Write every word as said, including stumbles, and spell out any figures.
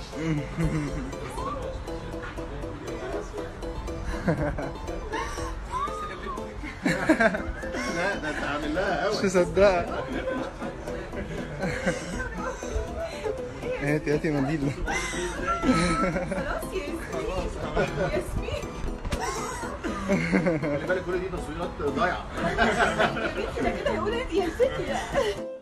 لا ده انت عامل لها قوي. مش مصدقه. هاتي هاتي منديل. خلاص يا ياسمين. خلي بالك كل دي تصويرات ضايعه. يا بنتي ده كده هيقول انت يا ستي.